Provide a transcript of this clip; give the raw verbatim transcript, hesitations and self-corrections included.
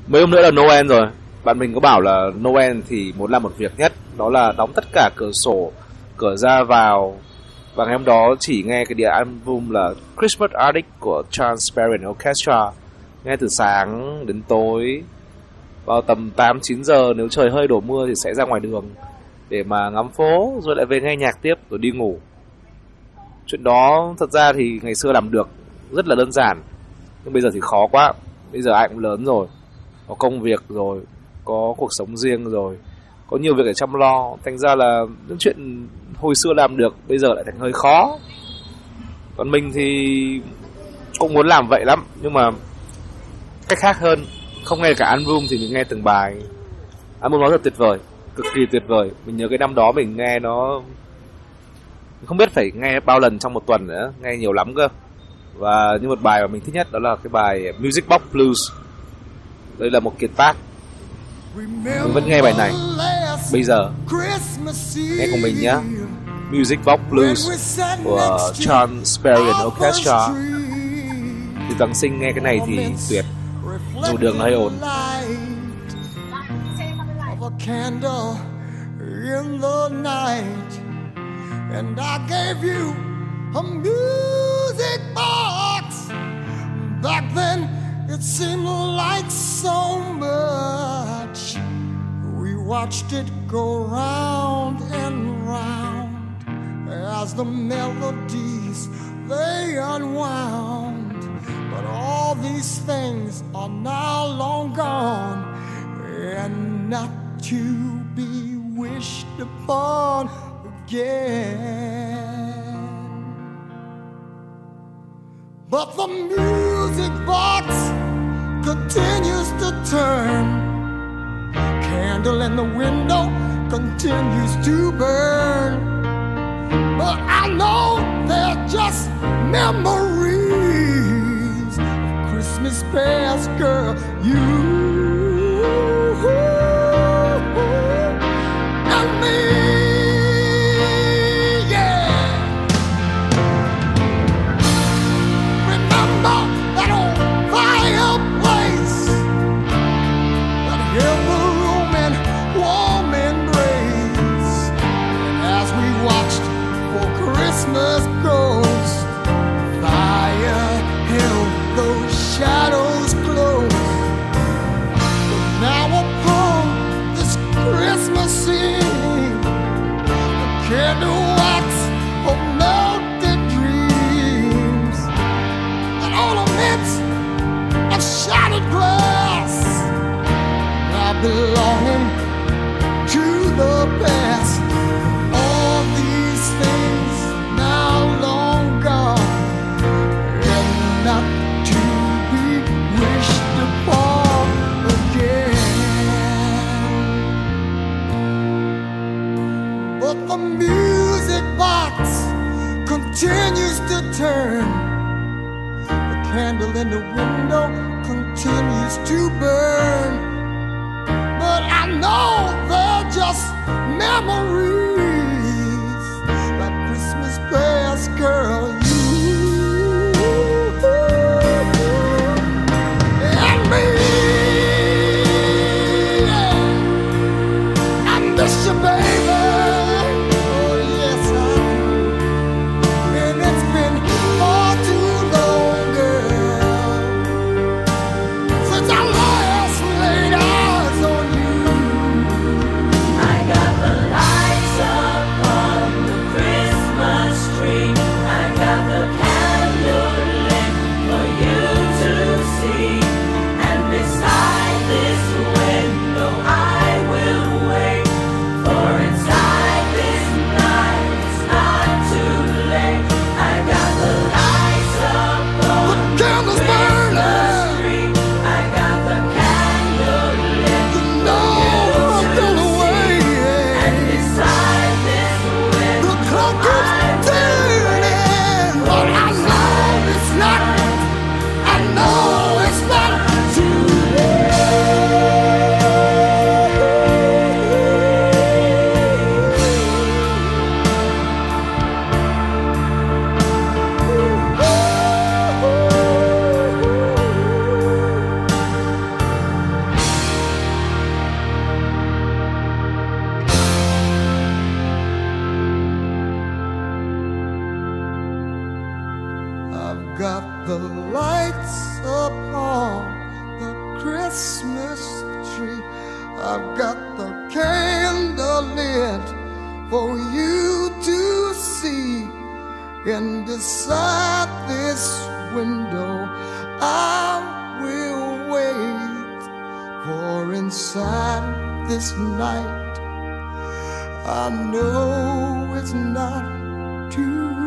Mấy hôm nữa là Noel rồi. Bạn mình có bảo là Noel thì muốn làm một việc nhất, đó là đóng tất cả cửa sổ, cửa ra vào. Và ngày hôm đó chỉ nghe cái đĩa album là Christmas Attic của Transparent Orchestra, nghe từ sáng đến tối. Vào tầm tám chín giờ nếu trời hơi đổ mưa thì sẽ ra ngoài đường để mà ngắm phố, rồi lại về nghe nhạc tiếp rồi đi ngủ. Chuyện đó thật ra thì ngày xưa làm được rất là đơn giản, nhưng bây giờ thì khó quá. Bây giờ ai cũng lớn rồi, có công việc rồi, có cuộc sống riêng rồi, có nhiều việc để chăm lo. Thành ra là những chuyện hồi xưa làm được bây giờ lại thành hơi khó. Còn mình thì cũng muốn làm vậy lắm, nhưng mà cách khác hơn. Không nghe cả album thì mình nghe từng bài. Album nó thật tuyệt vời, cực kỳ tuyệt vời. Mình nhớ cái năm đó mình nghe nó, mình không biết phải nghe bao lần trong một tuần nữa, nghe nhiều lắm cơ. Và như một bài mà mình thích nhất đó là cái bài Music Box Blues. Đây là một kiệt tác. Mình vẫn nghe bài này bây giờ. Nghe cùng mình nhé. Music Box Blues của Transparent Orchestra. Từ Giáng sinh nghe cái này thì tuyệt, dù đường nó hơi ồn. And I gave you a music box. Back then it seemed like so much. We watched it go round and round as the melodies they unwound. But all these things are now long gone and not to be wished upon again. But the music box continues to turn. Candle in the window continues to burn. But I know they're just memories of Christmas past, girl. You and me. Christmas ghost, fire held those shadows close. But now upon this Christmas Eve, the candle wax of melted dreams, and ornaments of shattered glass, now belonging to the past. All these things now long gone and not to be wished upon again. But the music box continues to turn. The candle in the window continues to burn. But I know they're just memories. Past, girl, you and me. I miss you, baby. Oh yes, I do. And it's been far too long, girl, since I last laid eyes on you. I got the lights I've got the candle lit for you to see. And beside this window I will wait, for inside this night I know it's not too